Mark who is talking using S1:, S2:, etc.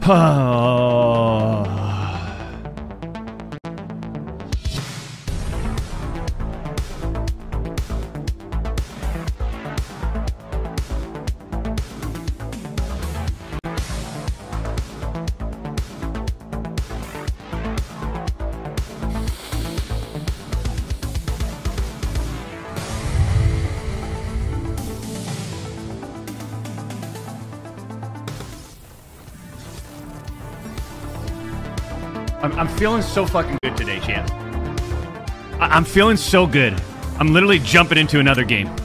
S1: I'm feeling so fucking good today, champ. I'm feeling so good. I'm literally jumping into another game.